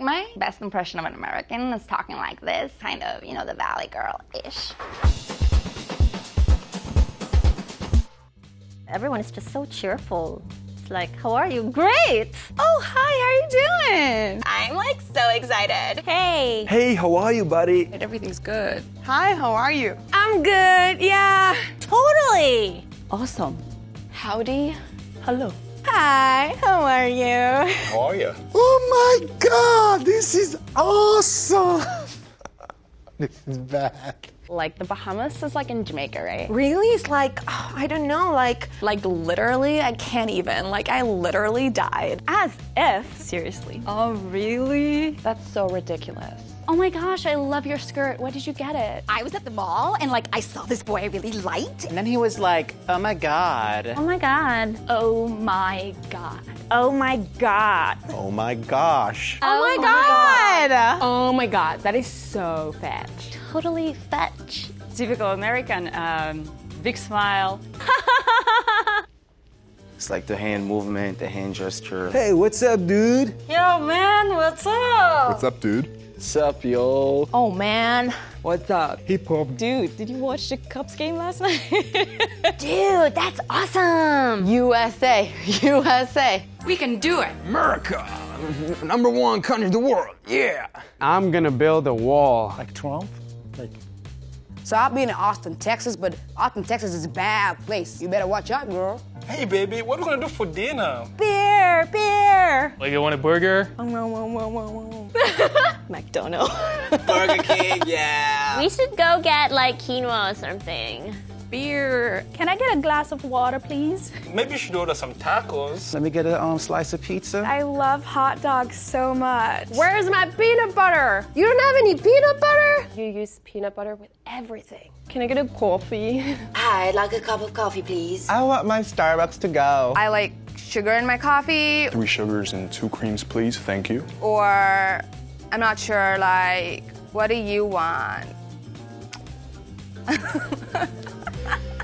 my best impression of an American is talking like this, kind of, you know, the Valley Girl-ish. Everyone is just so cheerful. It's like, how are you? Great! Oh, hi, how are you doing? I'm like so excited. Hey! Hey, how are you, buddy? Everything's good. Hi, how are you? I'm good, yeah. Totally! Awesome. Howdy. Hello. Hi, how are you? How are you? Oh my God, this is awesome. This is bad. Like the Bahamas is like in Jamaica, right? Really? It's like, oh, I don't know, like literally, I can't even. Like, I literally died. As if. Seriously. Oh, really? That's so ridiculous. Oh my gosh, I love your skirt. Where did you get it? I was at the mall and like I saw this boy I really liked. And then he was like, oh my God. Oh my God. Oh my God. Oh my God. Oh my gosh. Oh my God! Oh my God, that is so fetch. Totally fetch. Typical American, big smile. It's like the hand movement, the hand gesture. Hey, what's up, dude? Yo, man, what's up? What's up, dude? What's up, yo? Oh man. What's up? Hip hop. Dude, did you watch the Cubs game last night? Dude, that's awesome! USA. USA. We can do it. America, #1 country in the world, yeah. I'm gonna build a wall. Like 12? Like, So I've been in Austin, Texas, but Austin, Texas is a bad place. You better watch out, girl. Hey, baby, what are we gonna do for dinner? Beer, beer! Like, you want a burger? McDonald's. Burger King, yeah. We should go get like quinoa or something. Beer. Can I get a glass of water, please? Maybe you should order some tacos. Let me get a slice of pizza. I love hot dogs so much. Where's my peanut butter? You don't have any peanut butter? You use peanut butter with everything. Can I get a coffee? I'd like a cup of coffee, please. I want my Starbucks to go. I like sugar in my coffee, 3 sugars and 2 creams, please. Thank you. or I'm not sure, like, what do you want?